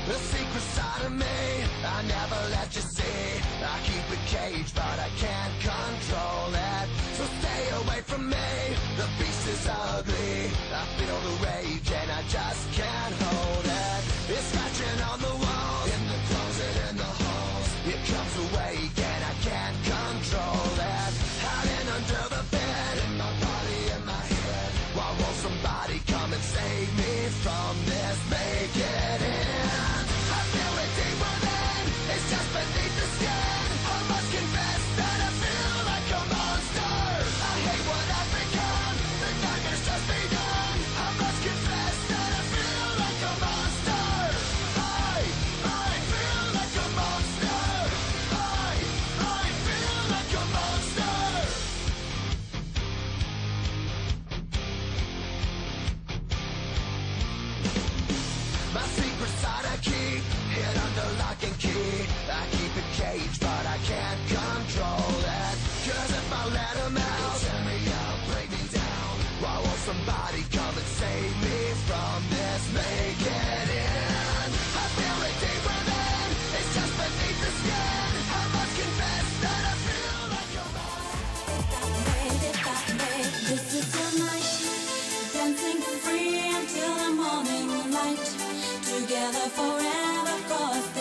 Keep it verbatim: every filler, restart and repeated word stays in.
The secret side of me, I never let you see. I keep it caged, but I can't control it. So stay away from me, the beast is ugly. I feel the rage and I just can't hold it. It's scratching on the walls, in the closet, in the halls. It comes awake and I can't control it. Hiding under the bed, in my body, in my head. Why won't somebody come and save me from this? Make it end. I feel it deep within, it's just beneath the skin. I must confess that I feel like a monster. I hate what I've become, the nightmare's just begun. I must confess that I feel like a monster. I, I feel like a monster. I, I feel like a monster. My secret side I keep hid under lock and key. I keep it caged, but I can't control it. Cause if I let him out, he'll tear me up, break me down. Why won't somebody come and save me from this? Make it end. I feel it deep within, it's just beneath the skin. I must confess that I feel like a monster. This is the night, dancing free until the morning light. Together forever, 'cause